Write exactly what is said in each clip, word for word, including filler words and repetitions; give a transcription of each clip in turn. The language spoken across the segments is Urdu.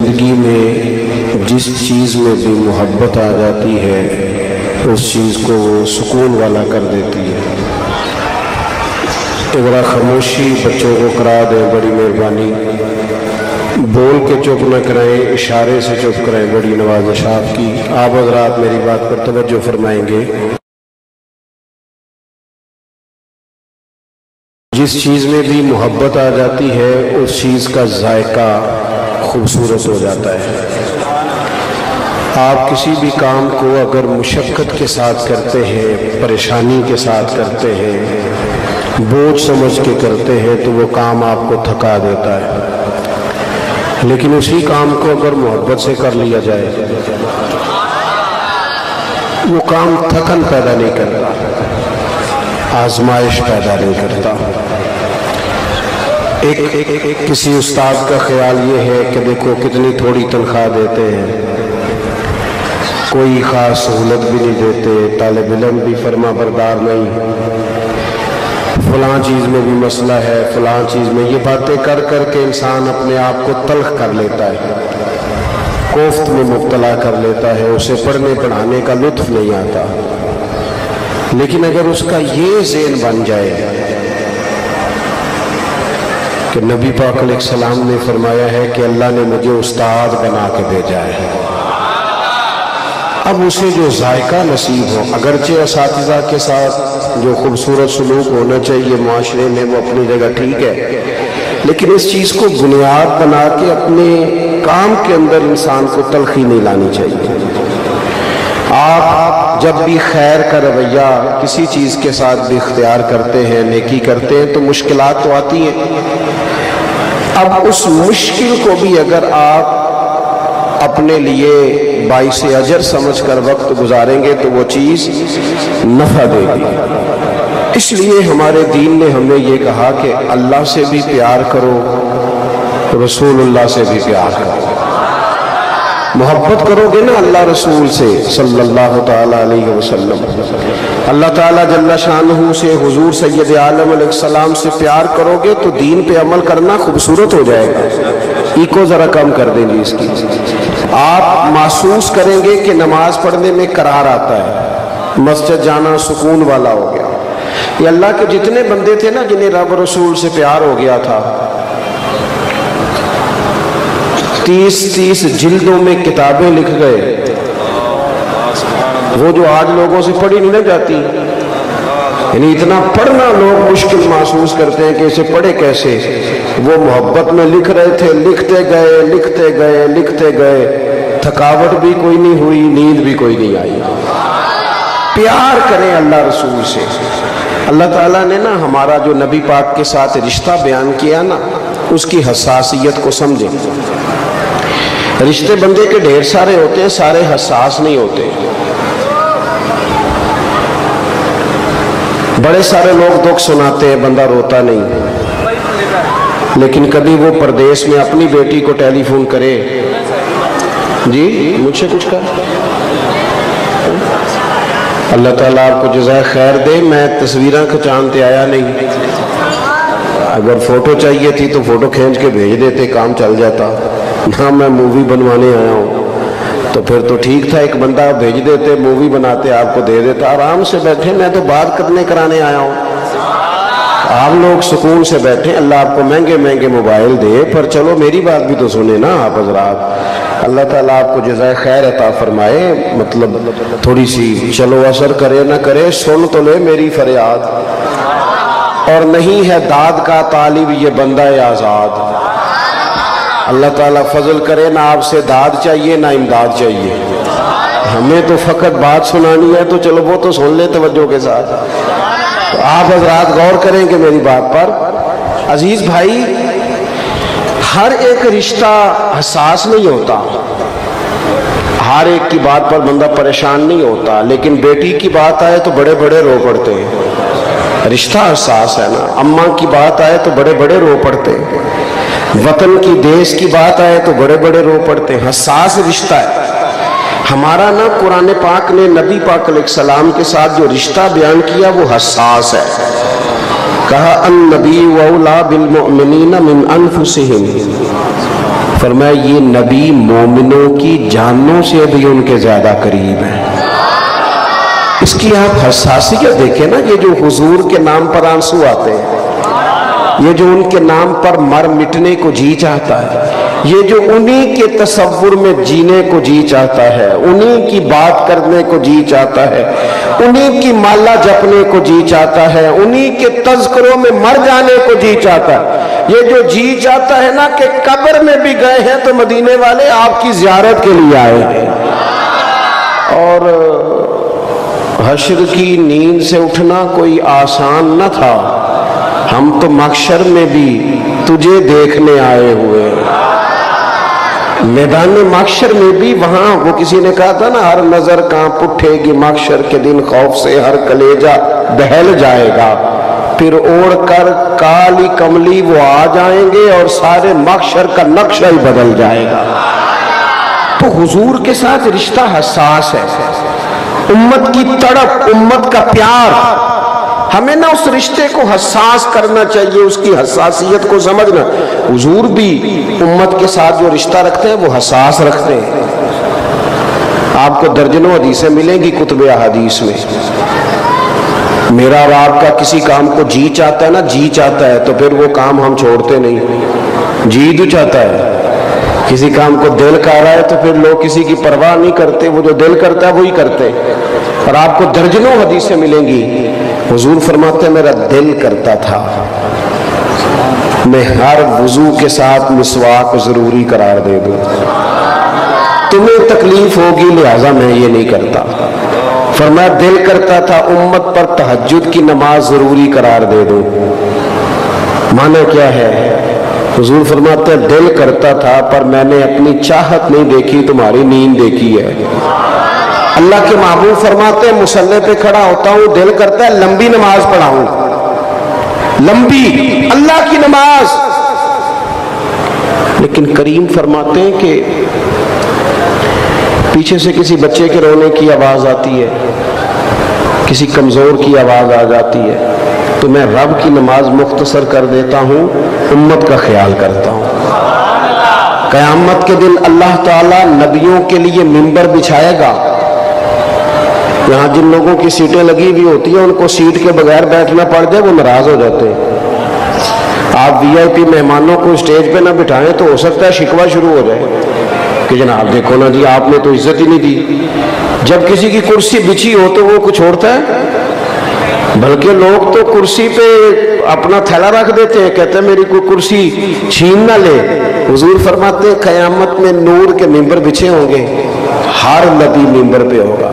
زندگی میں جس چیز میں بھی محبت آ جاتی ہے اس چیز کو وہ سکون والا کر دیتی ہے۔ ذرا خاموشی بچوں کو کرا دیں، بڑی مہربانی، بول کے چپ نہ کرائیں، اشارے سے چپ کرائیں، بڑی نوازش آپ کی۔ آپ حضرات میری بات پر توجہ فرمائیں گے۔ جس چیز میں بھی محبت آ جاتی ہے اس چیز کا ذائقہ خوبصورت ہو جاتا ہے۔ آپ کسی بھی کام کو اگر مشقت کے ساتھ کرتے ہیں، پریشانی کے ساتھ کرتے ہیں، بوجھ سمجھ کے کرتے ہیں تو وہ کام آپ کو تھکا دیتا ہے، لیکن اسی کام کو اگر محبت سے کر لیا جائے وہ کام تھکن پیدا نہیں کرتا، آزمائش پیدا نہیں کرتا۔ ایک, ایک, ایک, ایک کسی استاد کا خیال یہ ہے کہ دیکھو کتنی تھوڑی تنخواہ دیتے ہیں، کوئی خاص سہولت بھی نہیں دیتے، طالب علم بھی فرما بردار نہیں، فلاں چیز میں بھی مسئلہ ہے، فلاں چیز میں، یہ باتیں کر کر کے انسان اپنے آپ کو تلخ کر لیتا ہے، کوفت میں مبتلا کر لیتا ہے، اسے پڑھنے پڑھانے کا لطف نہیں آتا۔ لیکن اگر اس کا یہ ذہن بن جائے کہ نبی پاک علیہ السلام نے فرمایا ہے کہ اللہ نے مجھے استاد بنا کے بھیجا ہے، اب اسے جو ذائقہ نصیب ہو، اگرچہ اساتذہ کے ساتھ جو خوبصورت سلوک ہونا چاہیے معاشرے میں وہ اپنی جگہ ٹھیک ہے، لیکن اس چیز کو بنیاد بنا کے اپنے کام کے اندر انسان کو تلخی نہیں لانی چاہیے۔ آپ جب بھی خیر کا رویہ کسی چیز کے ساتھ بھی اختیار کرتے ہیں، نیکی کرتے ہیں، تو مشکلات تو آتی ہیں۔ اب اس مشکل کو بھی اگر آپ اپنے لیے باعث اجر سمجھ کر وقت گزاریں گے تو وہ چیز نفع دے گی۔ اس لیے ہمارے دین نے ہمیں یہ کہا کہ اللہ سے بھی پیار کرو، رسول اللہ سے بھی پیار کرو۔ محبت کرو گے نا اللہ رسول سے صلی اللہ تعالیٰ علیہ وسلم، اللہ تعالیٰ جل شانہ سے، حضور سید عالم علیہ السلام سے پیار کرو گے تو دین پہ عمل کرنا خوبصورت ہو جائے گا۔ ایکو ذرا کم کر دیں گے اس کی۔ آپ محسوس کریں گے کہ نماز پڑھنے میں قرار آتا ہے، مسجد جانا سکون والا ہو گیا۔ یہ اللہ کے جتنے بندے تھے نا جنہیں رب رسول سے پیار ہو گیا تھا، تیس تیس جلدوں میں کتابیں لکھ گئے، وہ جو آج لوگوں سے پڑھی نہیں نہ جاتی، یعنی اتنا پڑھنا لوگ مشکل محسوس کرتے ہیں کہ اسے پڑھے کیسے، وہ محبت میں لکھ رہے تھے، لکھتے گئے لکھتے گئے لکھتے گئے، تھکاوٹ بھی کوئی نہیں ہوئی، نیند بھی کوئی نہیں آئی۔ پیار کریں اللہ رسول سے۔ اللہ تعالیٰ نے نا ہمارا جو نبی پاک کے ساتھ رشتہ بیان کیا نا، اس کی حساسیت کو سمجھیں۔ رشتے بندے کے ڈھیر سارے ہوتے ہیں، سارے حساس نہیں ہوتے۔ بڑے سارے لوگ دکھ سناتے ہیں، بندہ روتا نہیں، لیکن کبھی وہ پردیس میں اپنی بیٹی کو ٹیلی فون کرے، جی مجھ سے کچھ کہا، اللہ تعالیٰ آپ کو جزائے خیر دے۔ میں تصویریں کھچانتے آیا نہیں، اگر فوٹو چاہیے تھی تو فوٹو کھینچ کے بھیج دیتے، کام چل جاتا۔ نہ میں مووی بنوانے آیا ہوں، تو پھر تو ٹھیک تھا، ایک بندہ بھیج دیتے، مووی بناتے، آپ کو دے دیتا، آرام سے بیٹھے، میں تو بات کرنے کرانے آیا ہوں۔ آپ لوگ سکون سے بیٹھے، اللہ آپ کو مہنگے مہنگے موبائل دے، پر چلو میری بات بھی تو سنیں نا آپ حضرات۔ اللہ تعالیٰ آپ کو جزائے خیر عطا فرمائے، مطلب تھوڑی سی چلو اثر کرے نہ کرے، سن تو لے میری فریاد۔ اور نہیں ہے داد کا طالب یہ بندہ آزاد، اللہ تعالیٰ فضل کرے، نہ آپ سے داد چاہیے نہ امداد چاہیے، ہمیں تو فقط بات سنانی ہے، تو چلو وہ تو سن لے توجہ کے ساتھ۔ تو آپ حضرات غور کریں کہ میری بات پر۔ عزیز بھائی، ہر ایک رشتہ حساس نہیں ہوتا، ہر ایک کی بات پر بندہ پریشان نہیں ہوتا، لیکن بیٹی کی بات آئے تو بڑے بڑے رو پڑتے ہیں، رشتہ حساس ہے نا۔ اماں کی بات آئے تو بڑے بڑے رو پڑتے ہیں، وطن کی دیش کی بات آئے تو بڑے بڑے رو پڑتے ہیں، حساس رشتہ ہے ہمارا نا۔ قرآن پاک نے نبی پاک علیہ السلام کے ساتھ جو رشتہ بیان کیا وہ حساس ہے۔ کہا النبی اولیٰ بالمؤمنین من انفسہم فرمایا یہ نبی مومنوں کی جانوں سے بھی ان کے زیادہ قریب ہیں۔ اس کی آپ حساسیت دیکھیں نا، یہ جو حضور کے نام پر آنسو آتے ہیں، یہ جو ان کے نام پر مر مٹنے کو جی چاہتا ہے، یہ جو انہی کے تصور میں جینے کو جی چاہتا ہے، انہی کی بات کرنے کو جی چاہتا ہے، انہی کی مالا جپنے کو جی چاہتا ہے، انہی کے تذکروں میں مر جانے کو جی چاہتا ہے، یہ جو جی چاہتا ہے نا کہ قبر میں بھی گئے ہیں تو مدینے والے آپ کی زیارت کے لیے آئے ہیں۔ اور حشر کی نیند سے اٹھنا کوئی آسان نہ تھا، ہم تو محشر میں بھی تجھے دیکھنے آئے ہوئے، میدان محشر میں بھی وہاں وہ کسی نے کہا تھا نا، ہر نظر کانپ اٹھے گی محشر کے دن خوف سے، ہر کلیجہ دہل جائے گا، پھر اوڑھ کر کالی کملی وہ آ جائیں گے اور سارے محشر کا نقشہ ہی بدل جائے گا۔ تو حضور کے ساتھ رشتہ حساس ہے، امت کی تڑپ، امت کا پیار، ہمیں نہ اس رشتے کو حساس کرنا چاہیے، اس کی حساسیت کو سمجھنا۔ حضور بھی امت کے ساتھ جو رشتہ رکھتے ہیں وہ حساس رکھتے ہیں۔ آپ کو درجنوں حدیثیں ملیں گی کتب احادیث میں، میرا اور آپ کا کسی کام کو جی چاہتا ہے نا، جی چاہتا ہے تو پھر وہ کام ہم چھوڑتے نہیں، جی جو چاہتا ہے۔ کسی کام کو دل کہہ رہا ہے تو پھر لوگ کسی کی پرواہ نہیں کرتے، وہ جو دل کرتا ہے وہی کرتے۔ اور آپ کو درجنوں حدیثیں ملیں گی، حضور فرماتے ہیں میرا دل کرتا تھا میں ہر وضو کے ساتھ مسواک ضروری قرار دے دوں، تمہیں تکلیف ہوگی لہٰذا میں یہ نہیں کرتا۔ فرمایا دل کرتا تھا امت پر تہجد کی نماز ضروری قرار دے دوں۔ معنی کیا ہے؟ حضور فرماتے ہیں دل کرتا تھا پر میں نے اپنی چاہت نہیں دیکھی، تمہاری نیند دیکھی ہے۔ اللہ کے محبوب فرماتے ہیں مصلی پہ کھڑا ہوتا ہوں، دل کرتا ہے لمبی نماز پڑھاؤں، لمبی اللہ کی نماز، لیکن کریم فرماتے ہیں کہ پیچھے سے کسی بچے کے رونے کی آواز آتی ہے، کسی کمزور کی آواز آ جاتی ہے تو میں رب کی نماز مختصر کر دیتا ہوں، امت کا خیال کرتا ہوں۔ قیامت کے دن اللہ تعالیٰ نبیوں کے لیے منبر بچھائے گا، یہاں جن لوگوں کی سیٹیں لگی ہوئی ہوتی ہیں ان کو سیٹ کے بغیر بیٹھنا پڑ جائے وہ ناراض ہو جاتے ہیں۔ آپ وی آئی پی مہمانوں کو اسٹیج پہ نہ بٹھائیں تو ہو سکتا ہے شکوہ شروع ہو جائے کہ جناب دیکھو نا جی آپ نے تو عزت ہی نہیں دی۔ جب کسی کی کرسی بچھی ہو تو وہ کچھ چھوڑتا ہے، بلکہ لوگ تو کرسی پہ اپنا تھیلا رکھ دیتے ہیں، کہتے ہیں میری کوئی کرسی چھین نہ لے۔ حضور فرماتے ہیں قیامت میں نور کے ممبر بچھے ہوں گے، ہر نبی ممبر پہ ہوگا،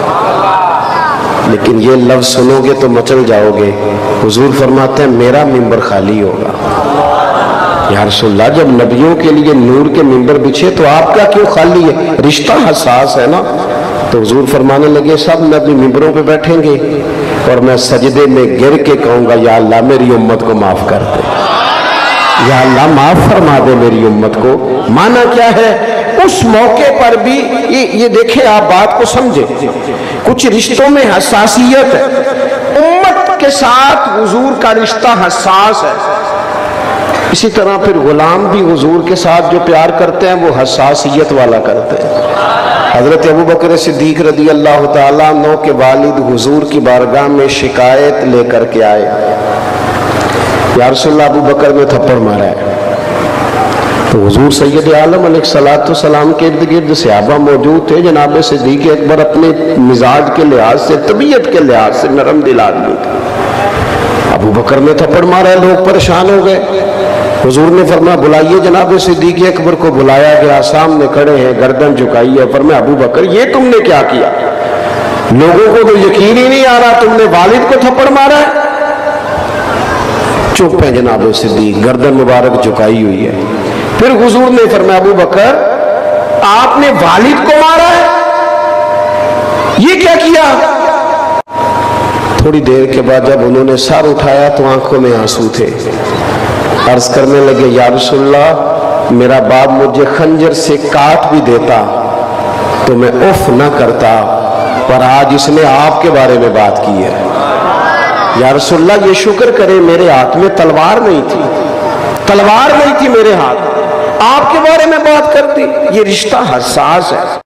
لیکن یہ لفظ سنو گے تو مچل جاؤ گے۔ حضور فرماتے ہیں میرا ممبر خالی ہوگا۔ یا رسول اللہ جب نبیوں کے لیے نور کے ممبر بچھے تو آپ کا کیوں خالی ہے؟ رشتہ حساس ہے نا۔ تو حضور فرمانے لگے سب نبی ممبروں پہ بیٹھیں گے اور میں سجدے میں گر کے کہوں گا یا اللہ میری امت کو معاف کر دے، یا اللہ معاف فرما دے میری امت کو۔ معنی کیا ہے؟ اس موقع پر بھی یہ دیکھیں، آپ بات کو سمجھیں، کچھ رشتوں میں حساسیت ہے، امت کے ساتھ حضور کا رشتہ حساس ہے۔ اسی طرح پھر غلام بھی حضور کے ساتھ جو پیار کرتے ہیں وہ حساسیت والا کرتے ہیں۔ حضرت ابو بکر صدیق رضی اللہ تعالیٰ عنہ کے والد حضور کی بارگاہ میں شکایت لے کر کے آئے، یا رسول اللہ ابو بکر میں تھپڑ مارا ہے۔ تو حضور سید عالم علیہ الصلوۃ والسلام کے ارد گرد صحابہ موجود تھے، جناب صدیق اکبر اپنے مزاج کے لحاظ سے، طبیعت کے لحاظ سے نرم دل آدمی تھے، ابو بکر نے تھپڑ مارا ہے، لوگ پریشان ہو گئے۔ حضور نے فرمایا بلائیے، جناب صدیق اکبر کو بلایا گیا، سامنے کھڑے ہیں، گردن جھکائی ہے۔ فرمایا ابو بکر یہ تم نے کیا کیا؟ لوگوں کو تو یقین ہی نہیں آ رہا تم نے والد کو تھپڑ مارا ہے۔ چپ ہے جناب صدیق، گردن مبارک جھکائی ہوئی ہے۔ پھر حضور نے فرمایا ابو بکر آپ نے والد کو مارا ہے، یہ کیا کیا؟ تھوڑی دیر کے بعد جب انہوں نے سر اٹھایا تو آنکھوں میں آنسو تھے، عرض کرنے لگے یا رسول اللہ میرا باپ مجھے خنجر سے کاٹ بھی دیتا تو میں اف نہ کرتا، پر آج اس نے آپ کے بارے میں بات کی ہے۔ یا رسول اللہ یہ شکر کرے میرے ہاتھ میں تلوار نہیں تھی، تلوار نہیں تھی میرے ہاتھ، آپ کے بارے میں بات کر دی. یہ رشتہ حساس ہے.